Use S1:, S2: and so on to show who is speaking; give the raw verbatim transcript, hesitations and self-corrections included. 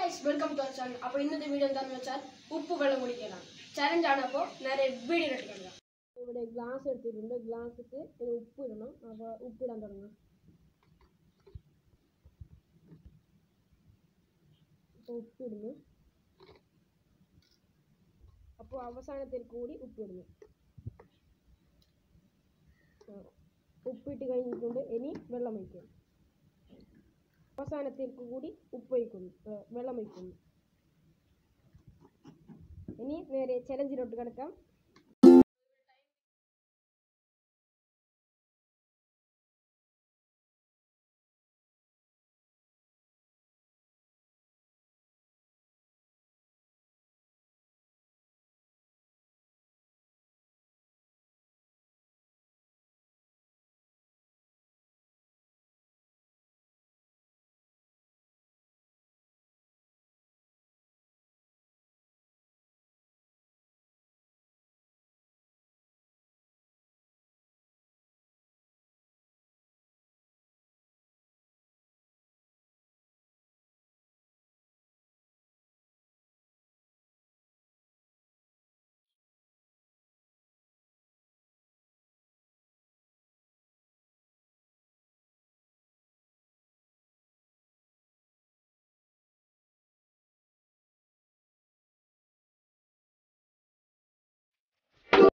S1: Guys welcome to our channel. അപ്പോൾ ഇന്നത്തെ video എന്താണെന്ന് വെച്ചാൽ ഉപ്പ് വെള്ളം കുടിക്കലാണ് ചലഞ്ചാണ്. അപ്പോൾ നേരെ വീഡിയോ എടുക്കുക. ഇവിടെ ഗ്ലാസ് എടുത്തിട്ടുണ്ട്. ഗ്ലാസ്സിൽ ഇത് ഉപ്പ് ഇടണം. അപ്പോൾ ഉപ്പിടാൻ തുടങ്ങാം. അപ്പോൾ ഉപ്പിടുന്നു. അപ്പോൾ അവസാനത്തിൽ കൂടി ഉപ്പിടുന്നു. ഉപ്പിട്ട് കഴിഞ്ഞിട്ടുണ്ട്. ഇനി വെള്ളം ഒഴിക്കും. അവസാനത്തേക്ക് കൂടി ഉപ്പ് ഒഴിക്കുന്നു, വെള്ളം ഒഴിക്കുന്നു. ഇനി നേരെ ചലഞ്ചിലോട്ട് കിടക്കാം.